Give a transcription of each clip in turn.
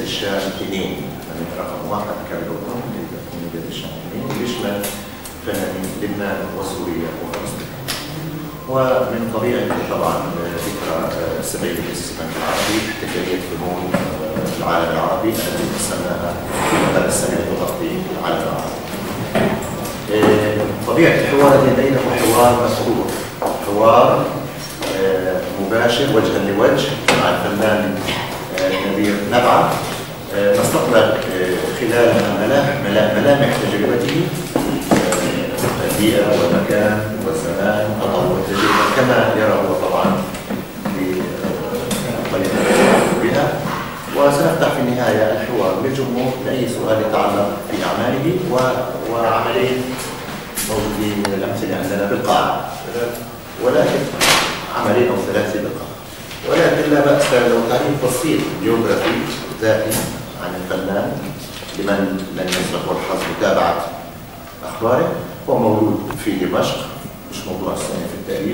الشام 2 يعني رقم 1 كالأردن من بلاد الشام 2 يشمل فنانين لبنان وسوريا وفلسطين. ومن طبيعة طبعا ذكرى 70 تأسيس البنك العربي احتفالية فنون العالم العربي التي قسمناها في مدار السنة تغطي العالم العربي. طبيعة الحوار الذي بينه حوار مفتوح، حوار مباشر وجها لوجه مع الفنان نبيل نبعة، نستقبل خلال ملامح تجربته البيئة والمكان والزمان وتطور التجربة كما يرى هو طبعا بطريقة بها. وسنفتح في النهاية الحوار للجمهور لأي سؤال يتعلق بأعماله وعملين موجودين من الأمثلة عندنا بالقاعة، ولكن عملين أو 3 بالقاعة، ولكن لا بأس لو تعريف بسيط بيوغرافي ذاتي عن الفنان لمن لم يسبق الحظ متابعة أخباره. هو مولود في دمشق، مش موضوع السنة في التاريخ،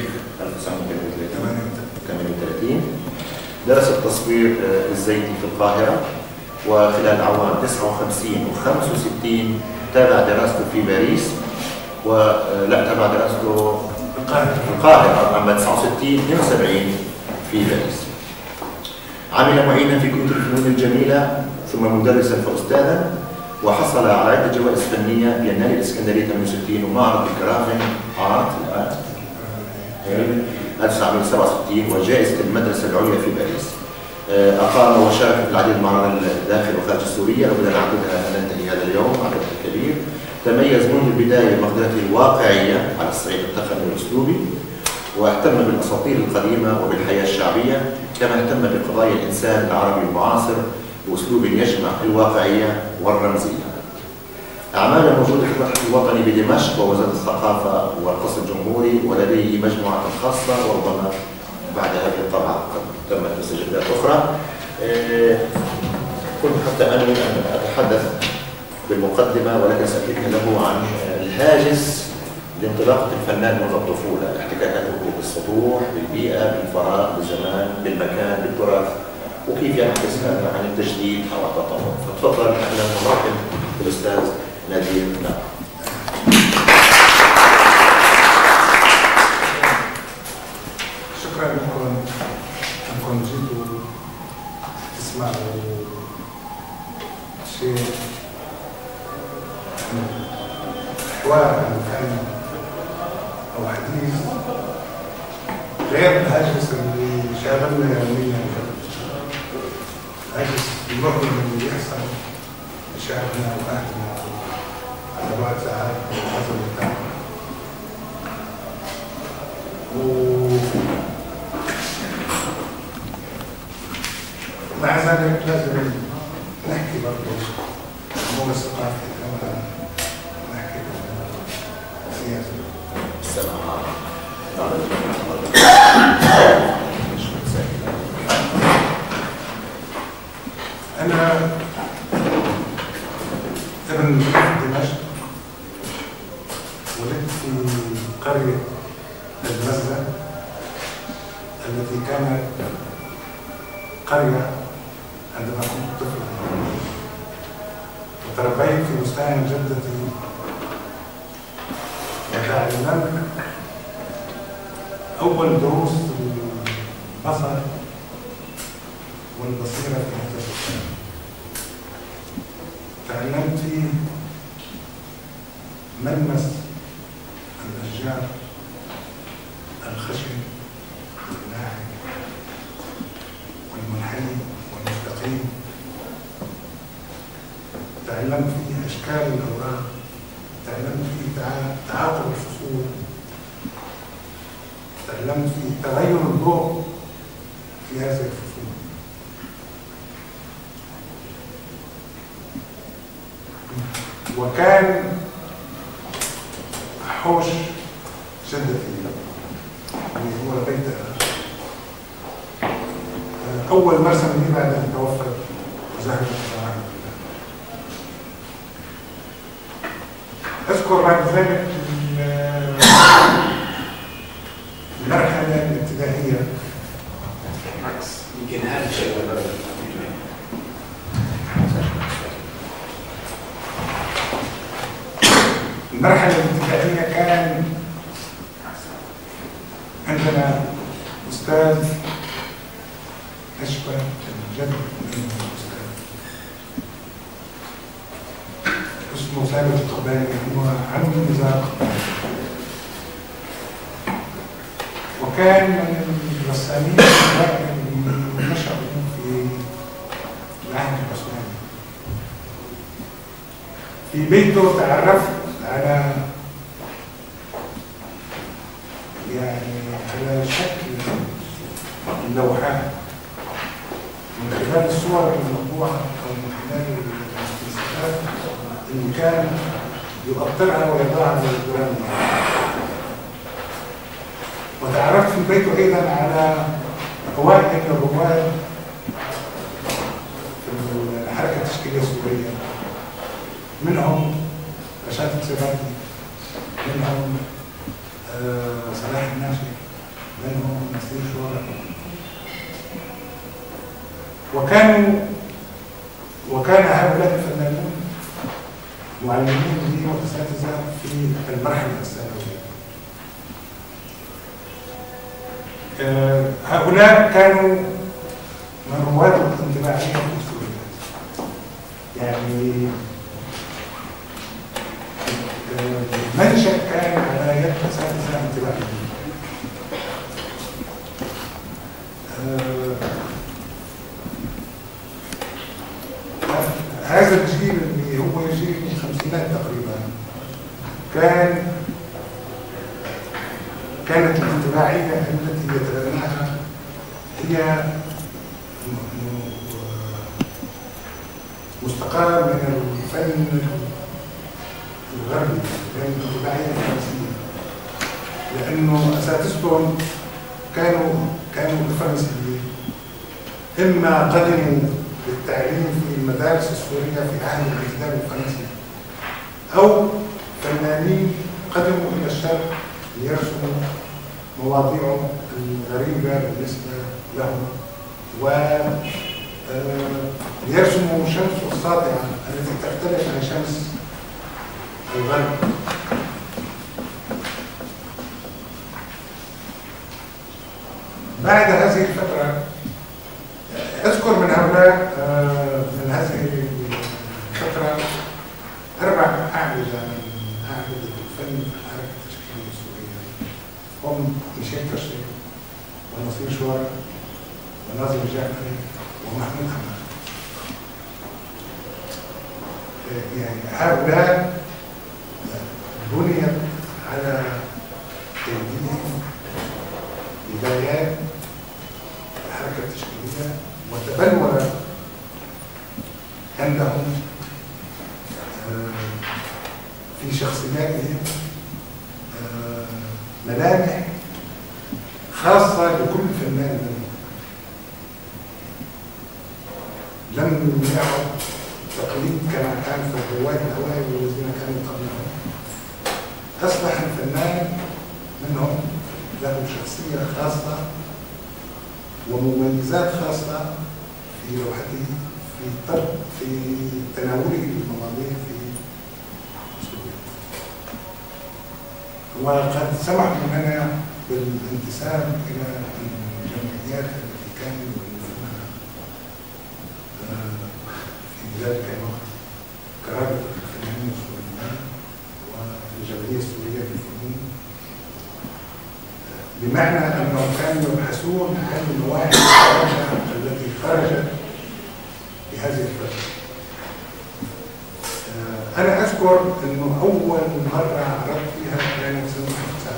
1938. درس التصوير الزيتي في القاهرة، وخلال أعوام 59 و 65 تابع دراسته في باريس، تابع دراسته في القاهرة. أما 69 72 في باريس. عمل معينا في كلية الفنون الجميلة ثم مدرسا فأستاذا، وحصل على عدة جوائز فنية بينال الإسكندرية 68 ومعرض الكرافن آرت 1967 وجائزة المدرسة العليا في باريس. أقام وشارك في العديد من المعارض داخل وخارج سوريا وبدأ نعقدها ننتهي هذا اليوم عدد كبير. تميز منذ البداية بمقدرته الواقعية على الصعيد التقني والأسلوبي، واهتم بالأساطير القديمة وبالحياة الشعبية، كما اهتم بقضايا الإنسان العربي المعاصر بأسلوب يجمع الواقعية والرمزية. أعماله موجودة في المتحف الوطني بدمشق ووزارة الثقافة والقصر الجمهوري، ولديه مجموعة خاصة وربما بعد هذه الطبعة قد تمت مستجدات أخرى. كنت حتى أنوي أن أتحدث بالمقدمة، ولكن سأتيك له عن الهاجس لانطلاقة الفنان منذ الطفولة، احتكاكاته بالسطوح، بالبيئة، بالفراغ، بالزمان، بالمكان، بالتراث، وكيف يعكس هذا عن التجديد أو التطور. فتفضل أهلا ومرحبا بالأستاذ نبيل نبعة. شكرا لكم أنكم جيتوا تسمعوا شيء حوار عن الفن أو حديث غير الهاجس اللي شاغلنا يوميا، هاجس المؤلم اللي بيحصل لشعبنا وأهلنا على بعد ساعات من الحصل بتاعنا. ومع ذلك لازم نحكي برضه مو بس ثقافي، كمان نحكي سياسة. السلام أنا ابن دمشق، ولدت في قرية المزة التي كانت قرية عندما كنت طفلا، وتربيت في بستان جدتي وتعلمت أول دروس البصر والبصيرة في هذا البستان. تعلمت فيه ملمس الأشجار، الخشن والناعم والمنحني والمستقيم. تعلمت فيه أشكال الأوراق، تعلمت فيه تعاقب الفصول، تعلمت فيه تغير الضوء في هذه الفصول. وكان حوش جدتي اللي هو بيت أول مرسم لي بعد أن توفت وزهرت الله. أذكر بعد ذلك المرحلة الابتدائية. يمكن هذا الشيء المرحلة الابتدائية كان عندنا أستاذ أشبه الجد من الأستاذ اسمه ثابت القباني، هو عم نزار، وكان من الرسامين اللي نشأوا في العهد العثماني. في بيته تعرفت على على شكل اللوحات من خلال الصور المطبوعة أو من خلال المستلزمات اللي كان يؤطرها ويضعها على الجدران. وتعرفت في بيته أيضا على أوائل الرواد في الحركة التشكيلية السورية، منهم رشاد السباتي، منهم صلاح الناشئ، منهم نصير شورى. وكان هؤلاء الفنانون معلمين لي واساتذه في المرحله الثانويه. هؤلاء كانوا من رواد الانطباعيه في سوريا. يعني المنشأ كان على يد اساتذه انطباعيين. هذا الجيل اللي هو جيل الخمسينات تقريبا كانت الانطباعيه التي يتبناها هي مستقره من الفن الغربي، من الانطباعيه الفرنسيه، لانه اساتذتهم كانوا فرنسيين، اما قدموا للتعليم في المدارس السوريه في عهد الاحتلال الفرنسي، او فنانين قدموا الى الشرق ليرسموا مواضيع الغريبه بالنسبه لهم، وليرسموا شمس الساطعه التي تختلف عن شمس الغرب. بعد هذه الفتره اذكر من هؤلاء من هذه الفتره 4 اعمده من اعمده الفن في الحركه التشكيليه السوريه، هم ميشيل كرشي ونصير شورى وناظم الجعفري ومحمود حماد. يعني هؤلاء بنيت على تجديد بدايات الحركه التشكيليه، وتبلور عندهم في شخصياتهم ملامح خاصة لكل فنان منهم. لم يعد تقليد كما كان في الرواد الأوائل والذين كانوا قبلهم. أصبح الفنان منهم له شخصية خاصة ومميزات خاصة في لوحته، في تناوله للمواضيع في أسلوبه. وقد سمحوا لنا بالانتساب إلى الجمعيات التي كانوا يؤلفونها في ذلك الوقت كرابطة الفنانين السوريين والجمعية السورية للفنون، بمعنى أنهم كانوا يبحثون عن المواهب التي خرجت بهذه الفترة. أنا أذكر أنه أول مرة عرضت فيها كانت سنة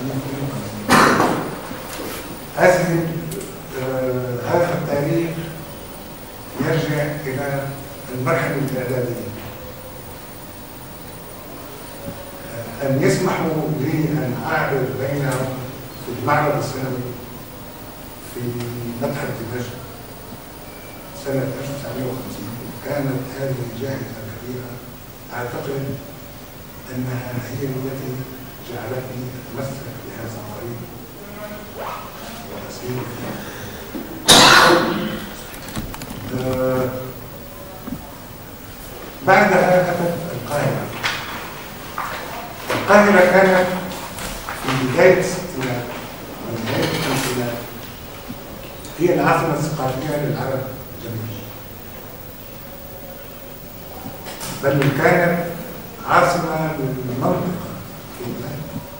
1952. هذا التاريخ يرجع إلى المرحلة الإعدادية. أن يسمحوا لي أن أعرض بينهم في المعرض السنوي في متحف دمشق سنة 1950، كانت هذه جائزة كبيرة. أعتقد أنها هي التي جعلتني أتمسك بهذا الطريق وأسير فيه. بعدها أتت القاهرة. القاهرة كانت في بداية الستينات ونهاية الخمسينات هي العاصمة الثقافية للعرب جميعا، بل كانت عاصمة للمنطقة في البلاد،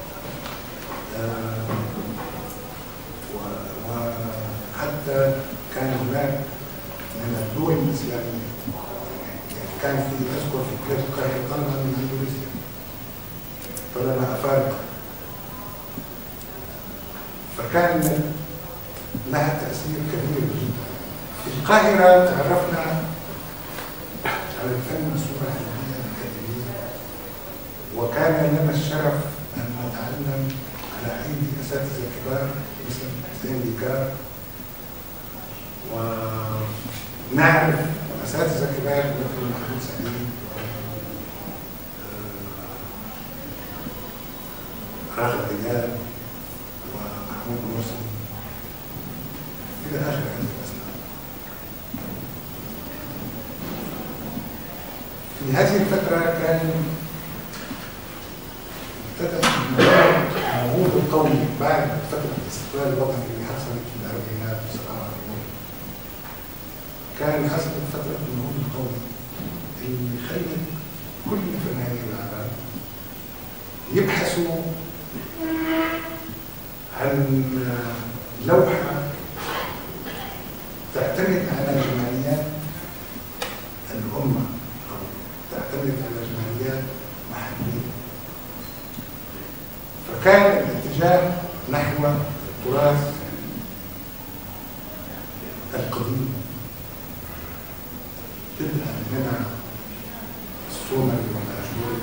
وحتى كان هناك من الدول الإسلامية، يعني كان في أذكر في بلاد القاهرة طلبة من أندونيسيا، طلبة أفارقة، فكان لها تأثير كبير جدا. في القاهرة تعرفنا على الفن بصورة علمية أكاديمية، وكان لنا الشرف أن نتعلم على أيدي أساتذة كبار مثل حسين بيكار، ونعرف أساتذة كبار مثل محمود سعيد راغب عياد ومحمود مرسي إلى آخر هذه الأسماء. في هذه الفترة كان ابتدأ النهوض القومي بعد فترة الاستقلال الوطني اللي حصلت في الأربعينات والسبعينات، كان حصلت فترة النهوض القومي اللي خلت كل فنانين العرب يبحثوا عن لوحة تعتمد على جماليات الأمة أو تعتمد على جماليات محلية، فكان الاتجاه نحو التراث القديم، بدءا من السومري والآشوري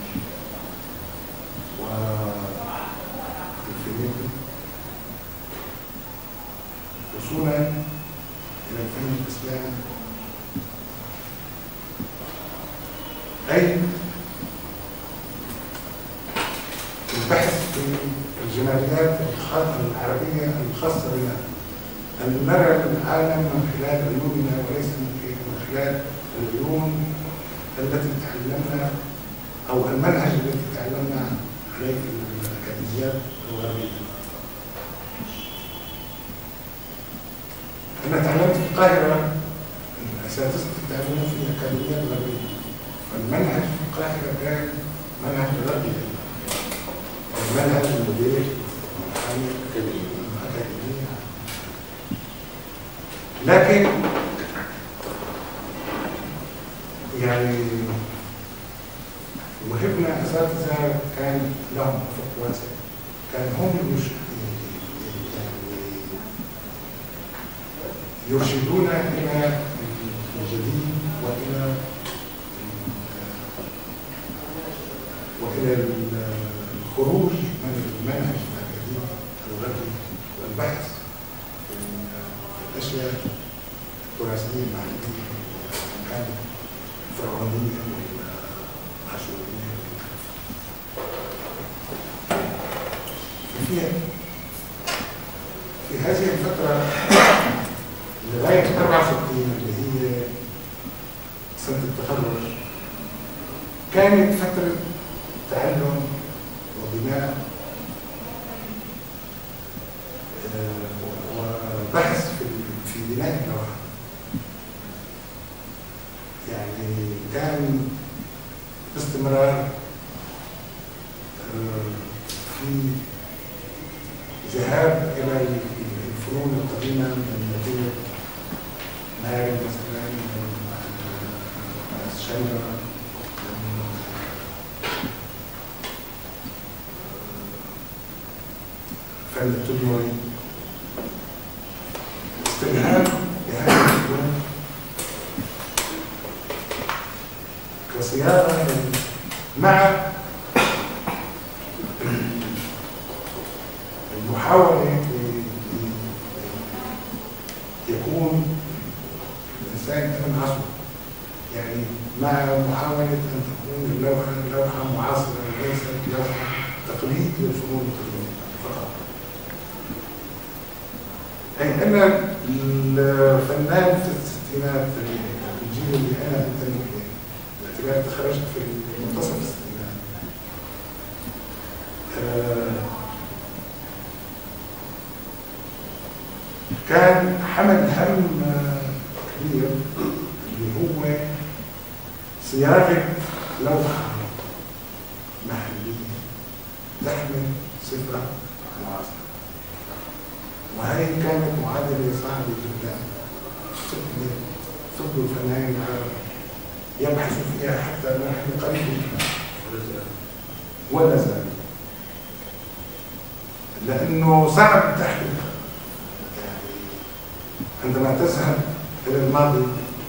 والفينيقي وصولا إلى الفن الإسلامي، أي البحث في الجماليات العربية الخاصة بنا، أن نرى العالم من خلال عيوننا وليس من خلال العيون التي تعلمنا أو المنهج الذي تعلمنا عليه في الأكاديميات الغربية. أنا تعلمت في القاهرة، أساتذتي تعلموا في الأكاديميات الغربية، فالمنهج في القاهرة كان منهج غربي، المنهج المدير الأكاديمية، لكن يعني وهبنا أساتذة كان لهم أفق واسع، كان هم يرشدونا إلى الجديد وإلى الخروج من المنهج الأكاديمي الغربي والبحث في الأشياء التراثية المعرفية كانت فرعونية وعاشورية. في هذه الفترة لغاية 64 اللي هي سنة التخرج كانت فترة تعلم وبناء وبحث في بناء اللوحة، يعني كان باستمرار في ذهاب إلى الفنون القديمة من نتيجة ناري مثلا، الشجرة، فن التدوين، استلهام لهذه الفنون كصياغة مع المحاولة يكون الإنسان ابن عصره، يعني مع محاولة أن تكون اللوحة لوحة معاصرة وليست لوحة تقليد للفنون القديمة فقط. أي أن الفنان في الستينات، الجيل اللي أنا أنتمي إليه باعتبار تخرجت في منتصف الستينات، كان حمل هم كبير اللي هو صياغة لوحة محلية تحمل صفة معاصرة، وهي كانت معادلة صعبة جدا. فضلوا الفنانين العرب يبحثوا فيها حتى نحن قريب منها ولا زال، لأنه صعب تحقيقها. يعني عندما تذهب إلى الماضي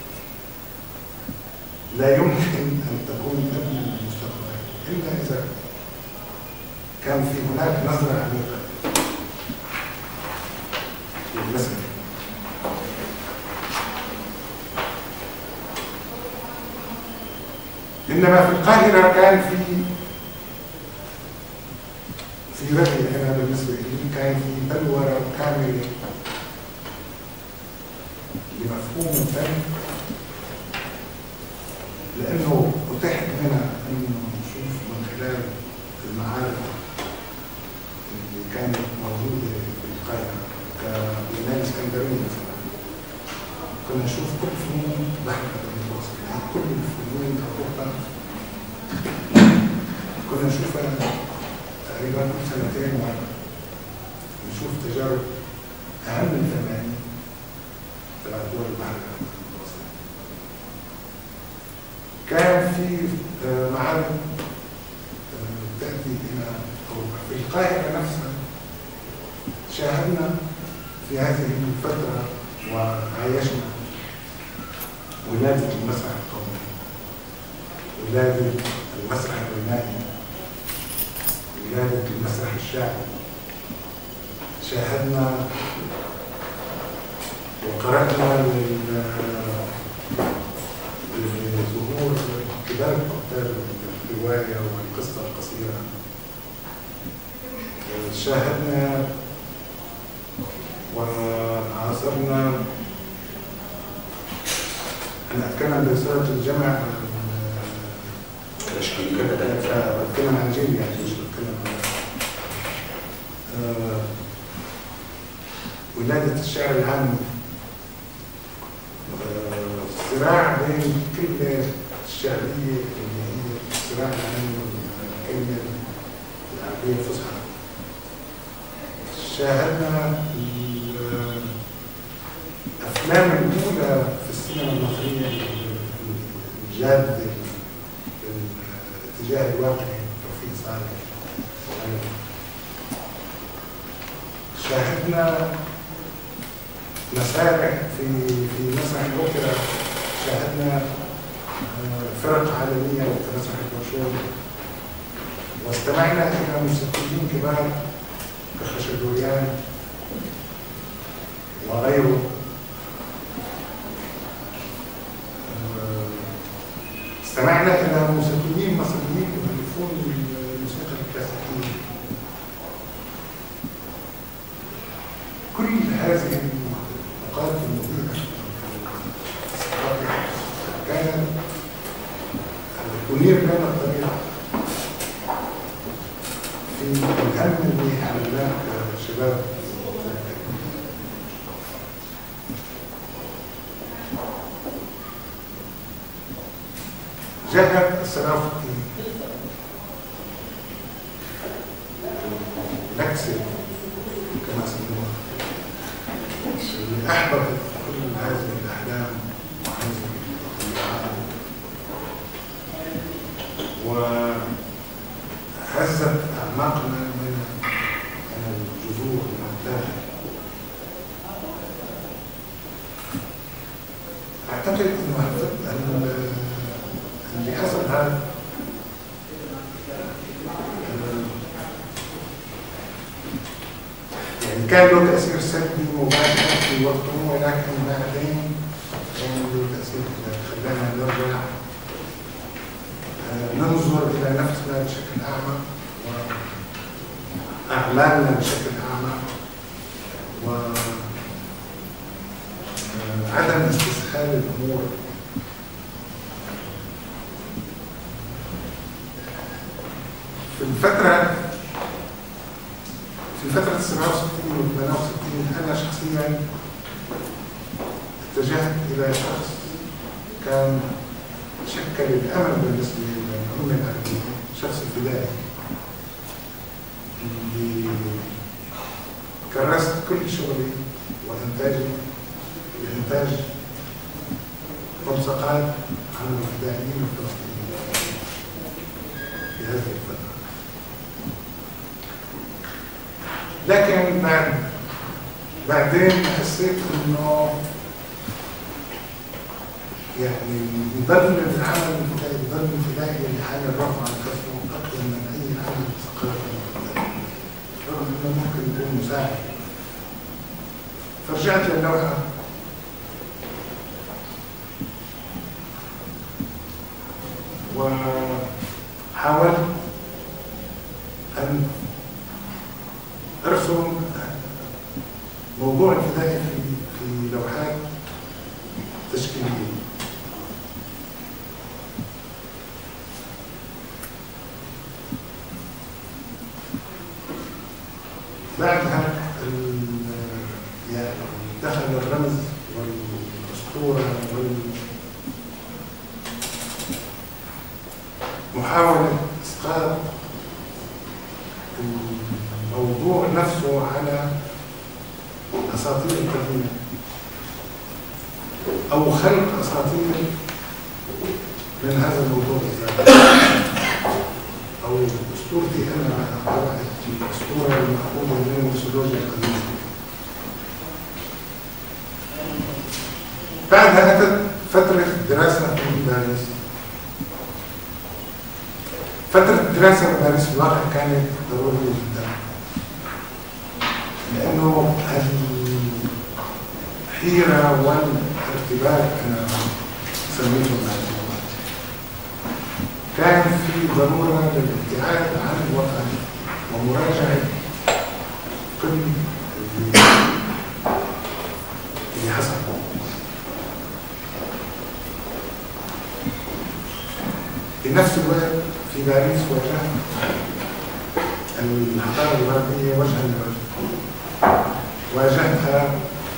لا يمكن أن تكون ابن المستقبل إلا إذا كان في هناك نظرة عميقة للمسألة. إنما في القاهرة كان في رأيي أنا بالنسبة لي كان في بلورة كاملة لمفهوم الفن، لأنه أتيحت لنا أن نشوف من خلال المعارض اللي كانت موجودة في القاهرة كبناء الإسكندرية مثلا، كنا نشوف كل فنون بحر المتوسط، كل الفنون الأخرى كنا نشوفها تقريبا كل سنتين مرة، نشوف تجارب أهم الفنانين تبع دول البحر المتوسط. كان في معارض تأتي إلى أوروبا. في القاهرة نفسها شاهدنا في هذه الفترة وعايشنا ولادة المسرح القومي، ولادة المسرح الغنائي، ولادة المسرح الشعبي. شاهدنا وقرأنا لظهور كبار الكتاب الرواية والقصة القصيرة. شاهدنا وعاصرنا. أنا أتكلم برسالة الجامعة بتكلم عن جيل، يعني مش بتكلم ولادة الشعر العامي، الصراع بين كلمة الشعرية اللي هي الصراع العامي والكلمة العربية الفصحى. شاهدنا الأفلام الأولى في السينما المصرية الجادة الاتجاه الواقعي توفيق صالح. شاهدنا مسارح في مسرح الأوبرا، شاهدنا فرق عالمية كمسرح البرشور، واستمعنا إلى موسيقيين كبار كخشبوريان وغيره. استمعنا إلى موسيقيين مصريين يؤلفون الموسيقى الكلاسيكية. كل هذه النقاط المضيئة كانت تنير لنا الطريق في الهم اللي عملناه كشباب. جاء السلافقي نكسر كما سموها، اللي أحببت كل هذه الأحلام وهذه الطبيعات وهزت أعماقنا من الجذور المنتهى. أعتقد أنه اللي حصل هذا يعني كان له تأثير سلبي مباشر في وقته، ولكن بعدين كان له تأثير خلانا نرجع ننظر إلى نفسنا بشكل أعمق وأعمالنا بشكل أعمق، وعدم استسهال الأمور. في فترة 67 و 68 أنا شخصيا اتجهت إلى شخص كان شكل الأمل بالنسبة للأمة العربية، شخص الفدائي اللي كرست كل شغلي وإنتاجي لإنتاج ملصقات عن الفدائيين الفلسطينيين في هذه الفترة. لكن بعدين حسيت إنه يعني يضل العمل الفدائي، يضل الفدائي اللي حامل رفع عن كفه أكثر من أي عمل ثقافي رغم إنه ممكن يكون مساعد. فرجعت للوحة وحاولت أن أرسم موضوع الفدائي في لوحات تشكيلية. بعدها يعني دخل الرمز والأسطورة ومحاولة إسقاط الموضوع نفسه على أساطير القديمة أو خلق أساطير من هذا الموضوع بالذات، أو أسطورتي أنا طبعا الأسطورة المأخوذة من الميثولوجيا القديمة. بعدها أتت فترة دراسة في باريس. فترة الدراسة في باريس في الواقع كانت ضرورية جدا، لأنه الحيرة والارتباك أنا سميته ذلك كان في ضرورة للابتعاد عن الوطن ومراجعة كل اللي حصل. في نفس الوقت في باريس واجهت الحضارة الغربية وجها لوجه، واجهتها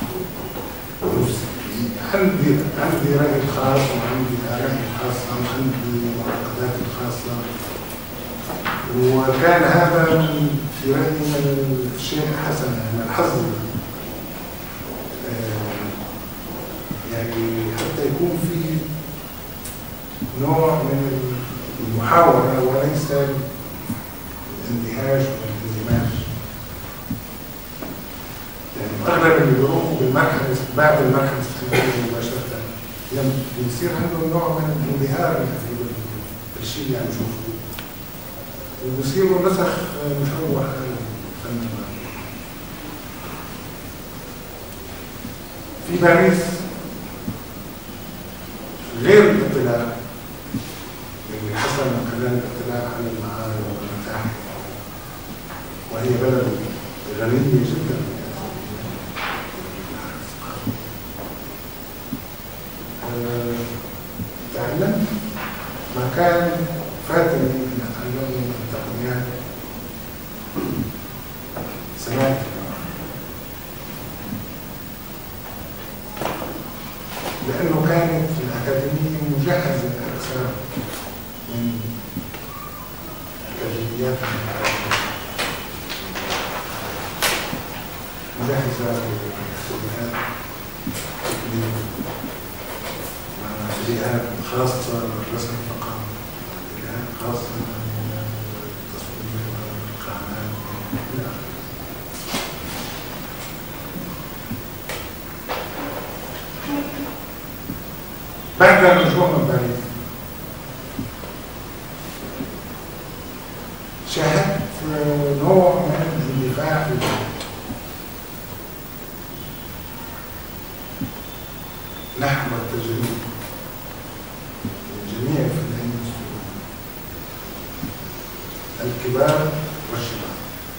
عندي رأي خاص وعندي آراء خاصة وعندي معتقدات خاصة، وكان هذا في رأيي من الشيء حسن، من الحظ يعني حتى يكون في نوع من المحاورة وليس الاندهاش والاندماج. يعني أغلب اللي بيروحوا بالمرحلة بعد المرحلة الاستخدامية مباشرة بيصير عندهم نوع من الانبهار في الشيء اللي عم يشوفوه، وبيصيروا نسخ مشوه للفن. في باريس غير الاطلاع اللي حصل من خلال الاطلاع على المعارض والمتاحف، وهي بلد غنية جدا، تعلمت ما كان فاتني من أتعلمه من تقنيات سمعت لأنه كانت الأكاديمية مجهزة أكثر من أكاديميات مجهزة بجهات خاصة بالرسم فقط، بجهات خاصة بالتصوير والإقامات إلى آخره. بعد الرجوع من باريس شاهدت نوع من الاندفاع في البلد نحو التجريد من جميع الفنانين السوريين الكبار والشباب،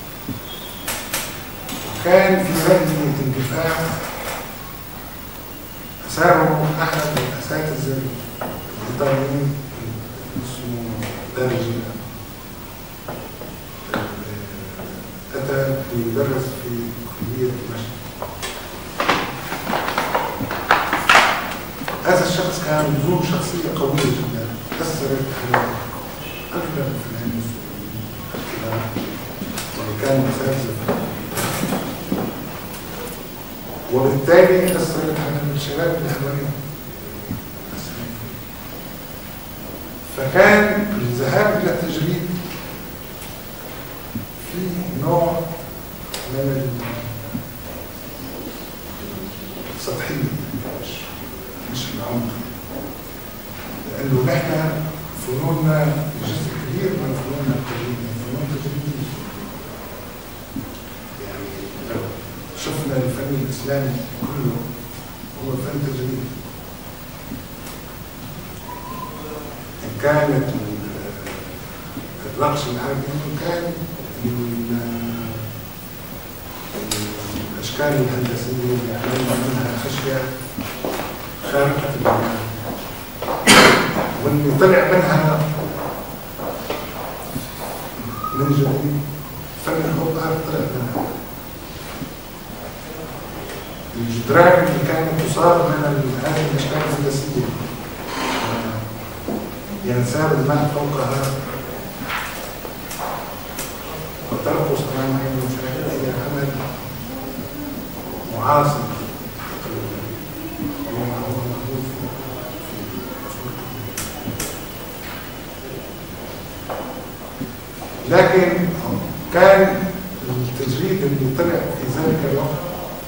وكان في رأيي اندفاع أثاره أحد الأساتذة الإيطاليين اسمه دارجي، أتى يدرس في كلية دمشق. ذو شخصية قوية جدا أثرت على أغلب الفنانين السوريين اللي كانوا أساتذة، وبالتالي أثرت على الشباب الأهوانيين. فكان الذهاب إلى التجريد في نوع من السطحية مش العمق، لأنه نحن فنوننا جزء كبير من فنوننا التجريدية فنون تجريدية. يعني لو شفنا الفن الإسلامي كله هو فن تجريدي، إن كانت الرقص العربي إن كان الأشكال الهندسية اللي عملنا منها خشية خارقة البناء، واللي طلع منها من جديد فن الهوب ارت طلع منها. الجدران اللي كانت تصاب من هذه الاشكال الهندسيه ينساب الماء فوقها وترقص امام عين المشاهد الى عمل معاصر لكن كان التجريد اللي طلع في ذلك الوقت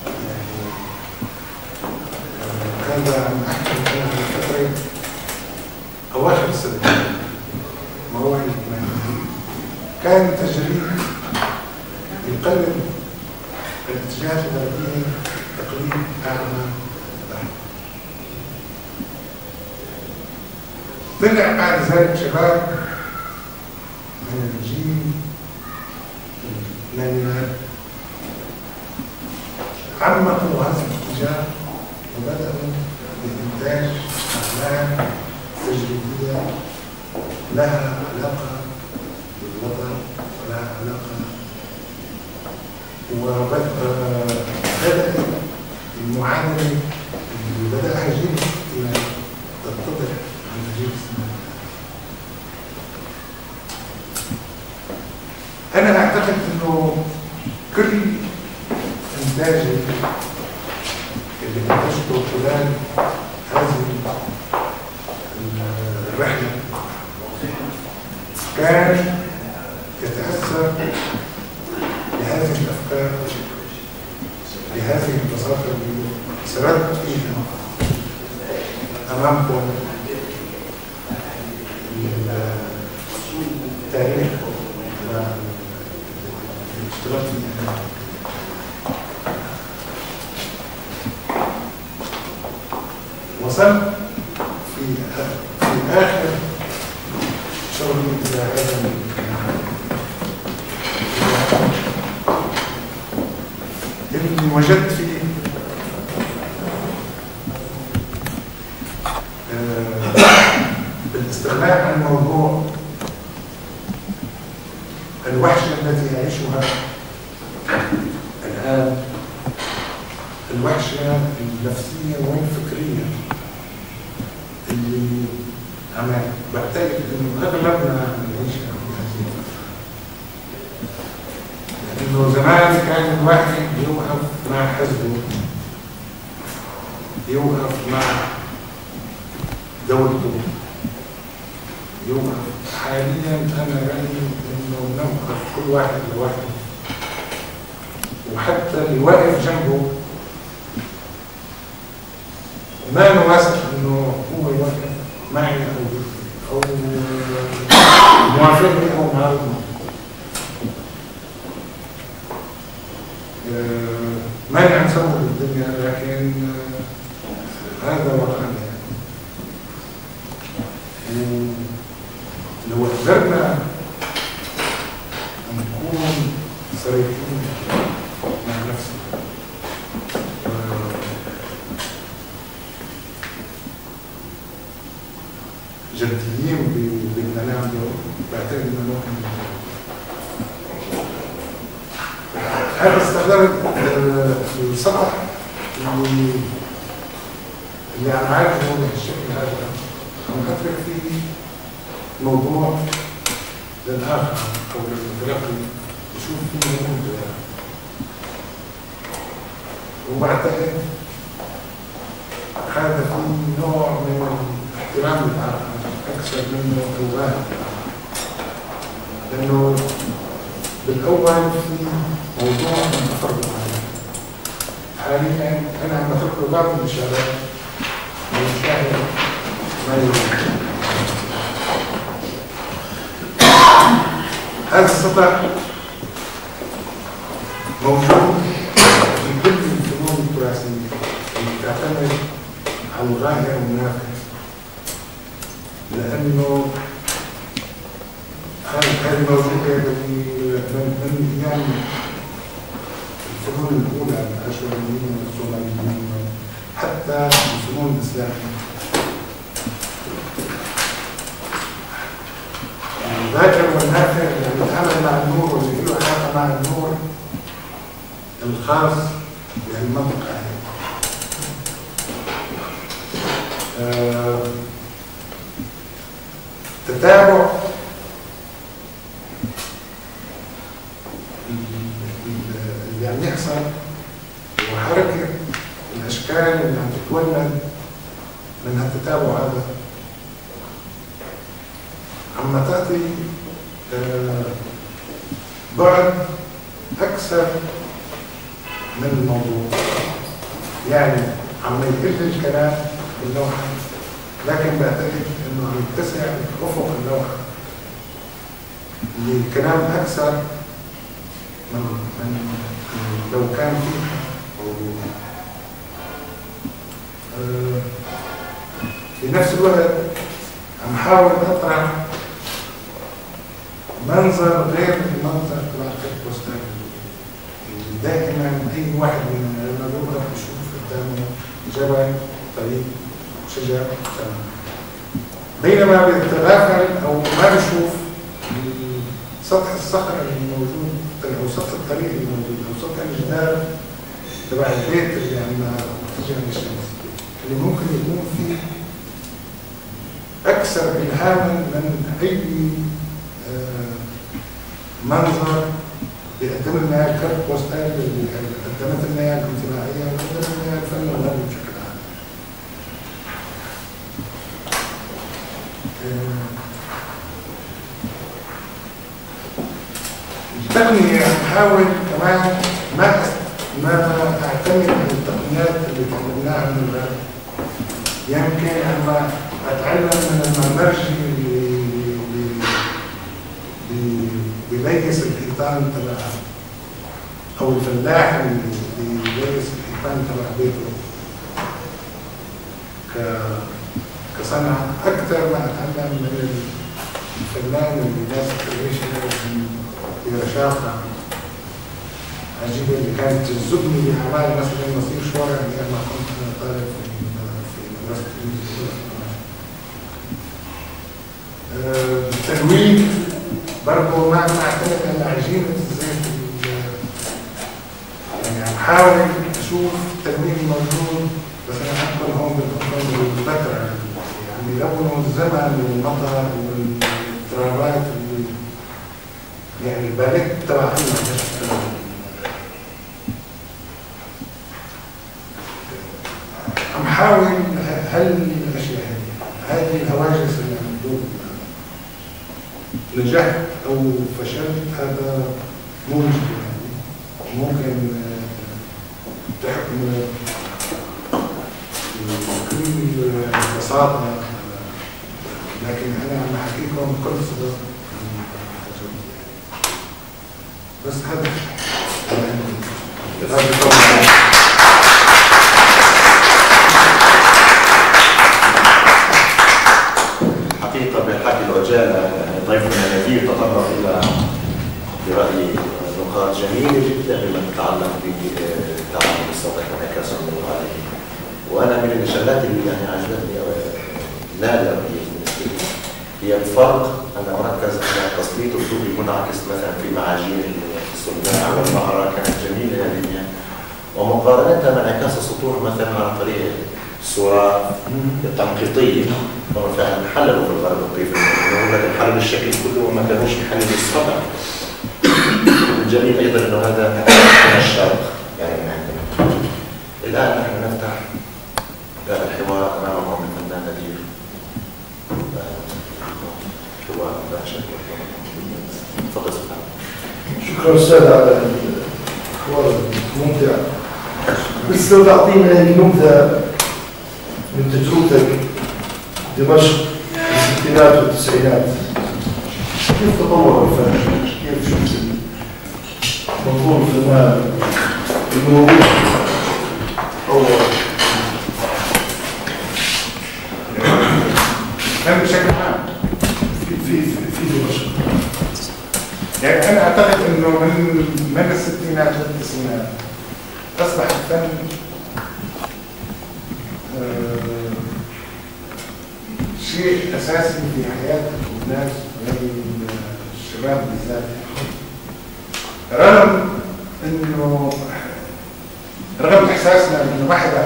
يعني هذا عم احكي عن فتره اواخر السبعينات موائد الثمانينات، كان التجريد يقلد الاتجاهات الغربيه تقليد اعمى بحت. طلع بعد ذلك شباب من الجيل من عمقوا هذا الاتجاه وبدأوا بإنتاج أعمال تجريدية لها علاقة بالوطن ولها علاقة، وبدأت المعادلة اللي بدأها جيل تتضح عن جيل السنة. أنا أعتقد أنه كل إنتاج اللي انتجته خلال هذه الرحلة كان يتأثر بهذه الأفكار، بهذه البساطة اللي سردت فيها أمامكم التاريخ والاشتراك فيها. وصلت في آخر شغلي إلى هذا اللي وجدت فيه بالاستغناء عن موضوع الوحشة التي يعيشها الآن، الوحشة النفسية والفكرية اللي عم بعتقد إنه أغلبنا نعيشها في هذه الفترة. لأنه زمان كان الواحد يوقف مع حزبه، يوقف مع دولته، يوقف. حاليا أنا رأيي إنه نوقف كل واحد لوحده، وحتى اللي واقف جنبه ما نوافق انه هو يوافق معي او موافقني او معارضني. ماني عم صور الدنيا، لكن هذا واقعنا يعني. لو قدرنا نكون صريحين مع نفسنا جديين باللي نعمله، بعتقد انه ممكن هذا استخدام السطح اللي عم عالجه بالشكل هذا عم اترك فيه موضوع للآخر أو للمتلقي يشوف فيه موجود يعني. وبعتقد هذا فيه نوع من احترام الآخر أكثر منه الواحد، لأنه بالأول في موضوع متفرق عليه. حاليا أنا عم أترك له بعض الإشارات والمشاهد ما يريد. هذا السطح موجود في كل الفنون التراثية اللي تعتمد على الظاهر والنافذ، لأنه هذه موجودة من أيام الفنون الأولى الأشوريين والصوماليين حتى الفنون الإسلامية. الذاكر والنافع اللي بيتعامل مع النور واللي له علاقة مع النور الخاص بهالمنطقة هي. تتابع اللي عم يحصل وحركة الأشكال اللي عم تتولد من هالتتابع هذا عم تعطي بعد أكثر من الموضوع. يعني عم يقل الكلام باللوحة، لكن بعتقد إنه عم يتسع أفق اللوحة لكلام أكثر من لو كان فيها موضوع. في نفس الوقت عم حاول أطرح منظر غير المنظر تبع البوستر. دائما اي واحد من لما بيقرا بيشوف قدامه جبل، طريق، شجر، بينما بيتغافل او ما بيشوف سطح الصخر اللي موجود او سطح الطريق اللي موجود او سطح الجدار تبع البيت اللي عم تجي عند الشمس، اللي ممكن يكون فيه اكثر الهاما من اي منظر بيقدم لنا كارت بوستال اللي قدمت لنا اياه الانتمائيه وقدمت لنا اياه الفن الغربي بشكل عام. التقنيه نحاول كمان ما اعتمد على التقنيات اللي تعلمناها من الغرب. يمكن اما اتعلم من المرجي اللي بيليس الحيطان تبع او الفلاح اللي بيليس الحيطان تبع بيته كصنعه اكثر ما اتعلم من الفنان اللي ماسك الريشه برشاقه عجيبه اللي كانت تجذبني باعمال مثلا مصير شوارع لما كنت طالب في مدرسه التلوين برضه ما اعتمد على عجينه الزيت. يعني عم حاول اشوف التلوين الموجود بس انا ادخل هون بالفتره يعني يلونوا الزمن والمطر والاضطرابات يعني الباليت تبع عم حاول هالاشياء هذه الهواجس اللي عم تدور نجحت او فشلت هذا مو مشكله يعني ممكن تحكم بكل بساطه، لكن انا عم احكيكم بكل صدق بس هذا حقيقة بالحكي العجالة ضيفنا نذير تطرق إلى برأيي نقاط جميلة جدا بما تتعلق بتعامل السطح والانعكاس النوراني، وأنا من الشغلات اللي يعني عجبتني نادرة بالنسبة لي هي الفرق أن مركز على تسليط أسلوب منعكس مثلا في معاجين الصلباء والمهرة كانت جميلة هذه، ومقارنتها مع انعكاس السطوح مثلا عن طريق الصورة التنقيطية هم فعلا حللوا في الغرب الطيف لكن حللوا الشكل كله وما كانوش يحللوا الصدع. الجميل أيضا أنه هذا من الشرق يعني من عندنا. الآن نحن نفتح باب الحوار أمامكم الفنان نذير. حوار باشا. تفضل سبحان. شكرا أستاذ على الحوار الممتع. بس لو تعطينا هيك نبذة من تجربتك دمشق في الستينات والتسعينات، كيف تطور الفن؟ كيف شفت منظور الفنان الموجود أول؟ كان بشكل عام في دمشق. يعني انا اعتقد انه من الستينات والتسعينات اصبح الفن شيء اساسي في حياه الناس والشباب بالذات، رغم احساسنا انه ما حدا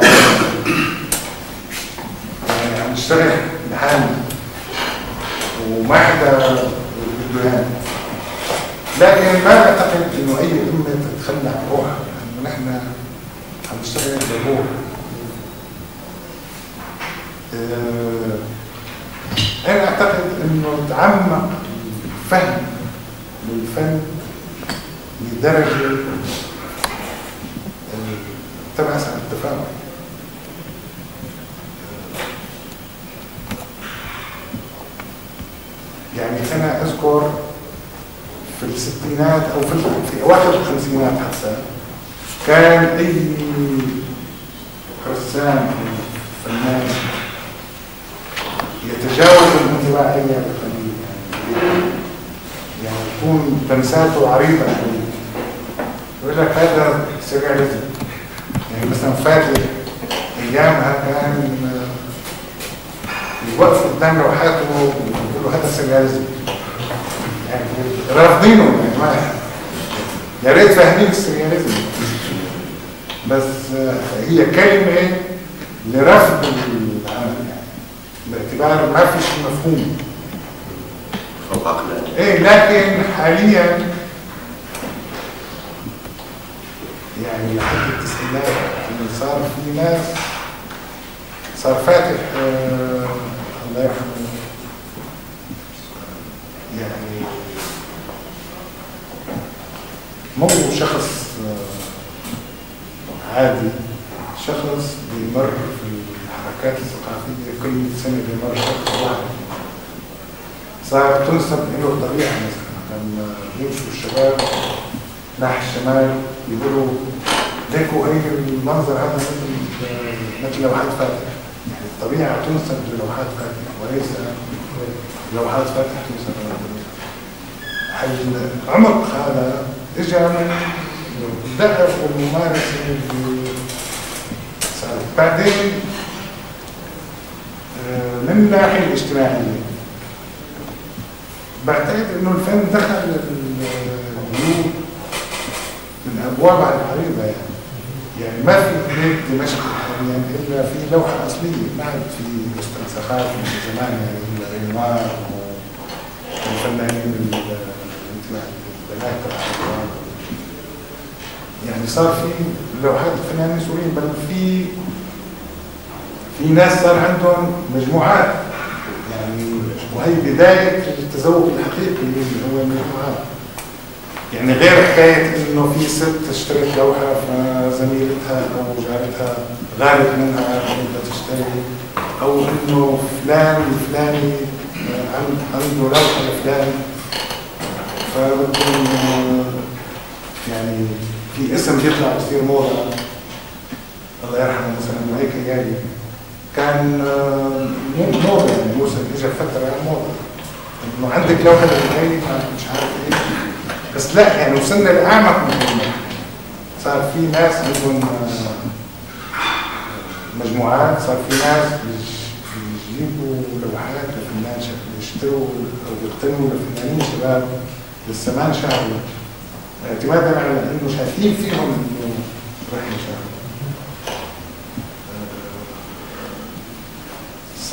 يعني عم نشتغل لحالنا وما حدا بده يهان، لكن ما اعتقد انه اي امه تتخلى عن روحها، لانه نحن عم نشتغل بالروح. انا اعتقد انه تعمق الفهم للفن لدرجه تبعث عن التفاعل. يعني انا اذكر في الستينات او في اواخر الخمسينات حتى كان اي رسام او فنان يتجاوز الانطباعيه بقليل، يعني يكون تمساته عريضه قليل، يقول لك هذا سرياليزم. يعني مثلا فاتح ايامها كان يوقف قدام لوحاته ويقول له هذا سرياليزم، يعني رافضينه، يعني ما يا ريت فاهمين السرياليزم، بس هي كلمه لرفض العمل، يعني باعتبار ما في شيء مفهوم فوق عقلاني. ايه، لكن حاليا يعني لحد التسعينات صار في ناس، صار فاتح الله يرحمه يعني مو شخص عادي، شخص بيمر في الحركات الثقافية كل سنة بيمر شخص واحد، صار تنسب له طبيعة. مثلا لما يمشوا الشباب ناحية الشمال يقولوا ليكوا هي المنظر هذا مثل لوحات فاتح، يعني الطبيعة تنسب للوحات فاتح وليس لوحات فاتح تنسب للوحات. العمق هذا اجى من الدأب والممارسة اللي صارت. بعدين من الناحية الاجتماعية بعتقد انه الفن دخل البيوت من ابوابها العريضة، يعني ما في بيت دمشق حاليا الا في لوحة اصلية، ما عاد في مستنسخات من زمان، يعني الريمار والفنانين البنات العربيات، يعني صار في لوحات الفنانين السوريين، بل في ناس صار عندهم مجموعات، يعني وهي بداية التذوق الحقيقي اللي هو المجموعات. يعني غير حكاية انه في ست اشترت لوحة فزميلتها او جارتها غارت منها بدها تشتري، او انه فلان الفلاني عنده لوحة لفلان فبدهم يعني في اسم بيطلع بصير موضة. الله يرحمه مثلا هيك ايالي كان مو موضة، يعني موسى اجى فترة موضة انه عندك لوحة للهي مش عارف ايه، بس لا يعني وصلنا لأعمق من هنا. صار في ناس عندهم مجموعات، صار في ناس بيجيبوا لوحات لفنان يشتروا او يقتنوا لفنانين شباب لسه ما انشهروا، اعتمادا على انه شايفين فيهم انه راح ينشهروا.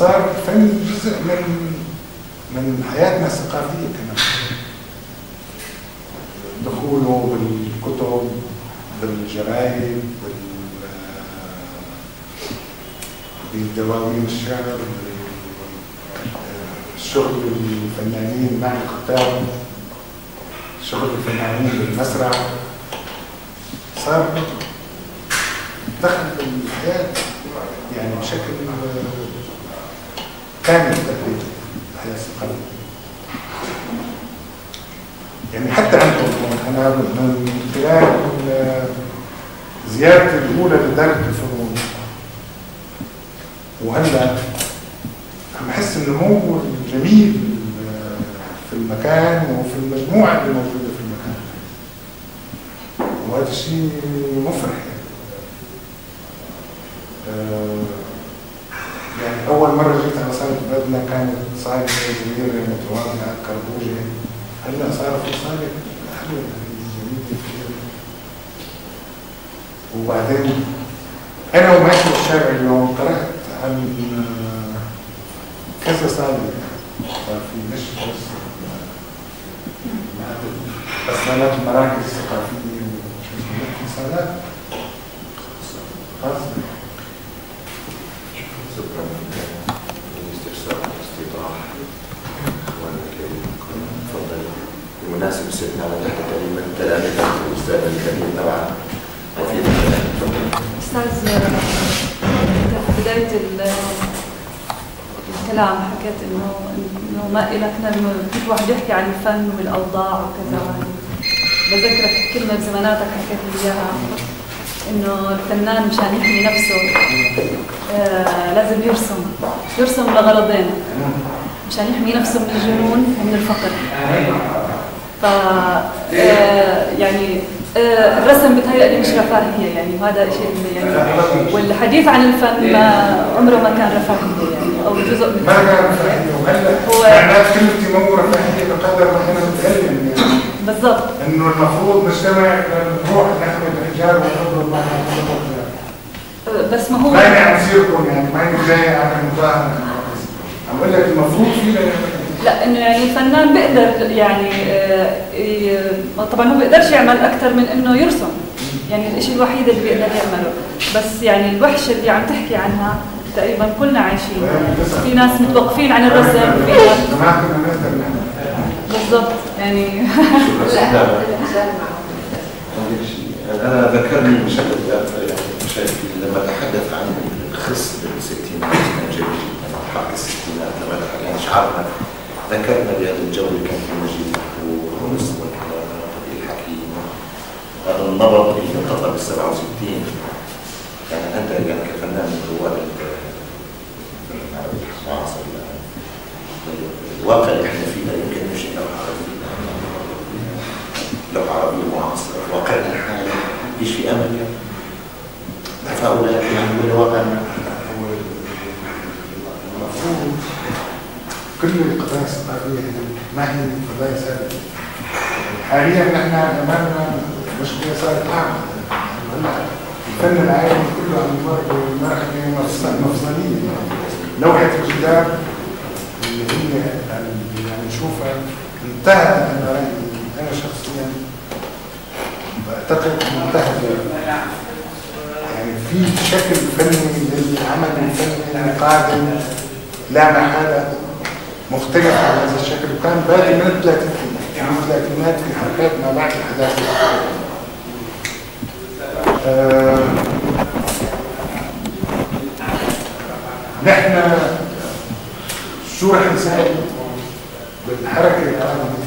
صار الفن جزء من حياتنا الثقافية كمان. دخوله بالكتب، بالجرايد، بدواوين الشعر، شغل الفنانين مع الكتاب، شغل الفنانين بالمسرح، صار دخل بالحياة يعني بشكل كامل تقريبا الحياة الثقافية. يعني حتى عندكم أنا من خلال زيارتي الأولى لدارة الفنون وهلا عم بحس النمو الجميل في المكان وفي المجموعة اللي موجودة في المكان، وهذا الشيء مفرح يعني أول مرة جيت على صالة بلدنا كانت صالة صغيرة متواضعة كربوجة، هلا صار في صالة حلوة جميلة كثير. وبعدين أنا وماشي بالشارع اليوم قرأت عن كذا صالة صار في مش بس صالات مراكز ثقافية صالات خاصة. شكرا للاستفسار والاستيضاح. اخواننا الكريم تفضل. بمناسبة سيدنا على تحت كلمة تلاميذ الاستاذ الكريم طبعا وفي استاذ في بداية الكلام حكيت انه ما إلك كيف واحد يحكي عن الفن والاوضاع وكذا. بذكرك كلمة بزماناتك حكيت لي اياها انه الفنان مشان يحمي نفسه لازم يرسم لغرضين، مشان يحمي نفسه من الجنون ومن الفقر. ف يعني الرسم بتهيألي مش رفاهية يعني، وهذا شيء يعني، والحديث عن الفن ما عمره ما كان رفاهية يعني، أو جزء من ما كان رفاهية. وهلا يعني كلمتي مو رفاهية بقدر ما احنا بنتكلم يعني بالضبط انه المفروض نجتمع نروح نحن الرجال ونضرب مع بس ما هو ماني عم سيركم يعني، ماني جاي على المظاهرة، عم بقول لك المفروض فينا لا انه يعني الفنان بيقدر يعني طبعا هو بيقدرش يعمل اكثر من انه يرسم، يعني الشيء الوحيد اللي بيقدر يعمله. بس يعني الوحشه اللي عم تحكي عنها تقريبا كلنا عايشين، في ناس متوقفين عن الرسم، في ناس بالضبط يعني. انا ذكرني بشكل شايفي لما تحدث عن الخصب بالستينات كان جميل جدا، حق الستينات لما تحدث يعني شعرنا ذكرنا بهذا الجو اللي كان فيه نجيب ونص الحكيم، هذا النبض اللي انقطع بال 67. يعني انت يعني كفنان من رواد الفن العربي المعاصر الواقع اللي احنا فيه يمكن مش لو عربي معاصر واقعنا الحالي ايش في امل يعني؟ تفاؤلات يعني ولا واقعنا؟ المفروض كل القضايا الثقافية ما هي قضايا ثابتة. حاليا نحن امامنا مشكلة صارت اعمى. الفن العالمي كله عم يمر بمرحلة مفصلية. لوحة الجدار اللي هي يعني نشوفها انتهت، انا شخصيا بعتقد انتهت يعني في شكل فني للعمل الفني القادم لا محالة مختلف عن هذا الشكل، وكان بادئ من الثلاثينات في حركات ما بعد الحداثة. نحن شو رح نساعد بالحركة القادمة؟